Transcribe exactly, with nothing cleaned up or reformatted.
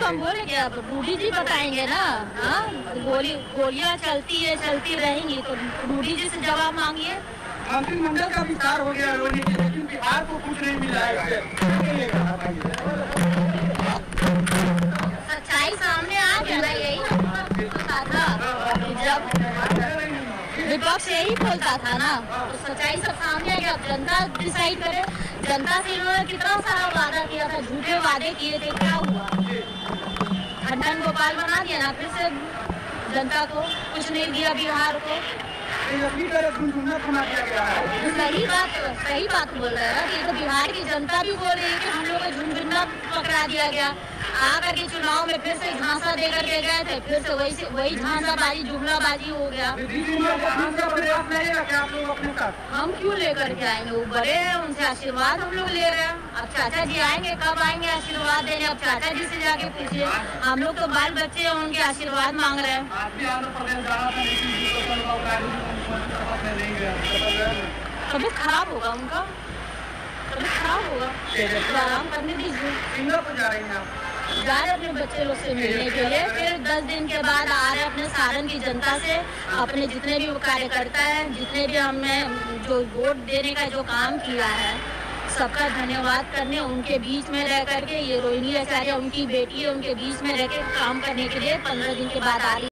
तो हम बोले क्या रूडी जी बताएंगे ना। हाँ, गोली गोलियां चलती है चलती रहेंगी तो रूडी जी से जवाब मांगिए। मंत्रिमंडल का विस्तार हो गया रोहिणी जी, लेकिन बिहार को कुछ नहीं मिला है। सच्चाई सामने आ गया ना, यही था जब विपक्ष यही बोलता था ना, तो सच्चाई सब सामने आ गया। अब जनता डिसाइड करे। जनता से इन्होंने कितना सारा वादा किया था, झूठे वादे किए थे, क्या हुआ? खंडन गोपाल बना दिया ना फिर से जनता को, कुछ नहीं दिया बिहार को। सही बात सही बात बोल रहे हैं कि तो बिहार की जनता भी बोल रही है कि हम लोग को झुनझुना पकड़ा दिया गया। आकर के चुनाव में फिर से झांसा देकर के गए थे, फिर से वही वही झांसाबाजी जुमलाबाजी हो गया। हम क्यों लेकर के आएंगे? वो बड़े हैं, उनसे आशीर्वाद हम लोग ले रहे हैं। अब चाचा जी आएंगे, कब आएंगे आशीर्वाद देने? अब चाचा जी से जाके पूछिए। हम लोग तो बाल बच्चे हैं, उनके आशीर्वाद मांग रहे हैं। तबीयत खराब होगा उनका, तबीयत खराब होगा, तो आराम करने दीजिए। जा रहे अपने बच्चे लोग से मिलने के लिए, फिर दस दिन के बाद आ रहे अपने सारण की जनता से, अपने जितने भी कार्यकर्ता हैं, जितने भी हमने जो वोट देने का जो काम किया है, सबका धन्यवाद करने, उनके बीच में रह करके, ये रोहिणी आचार्य उनकी बेटी है, उनके बीच में रह के काम करने के लिए पंद्रह दिन के बाद आ रही।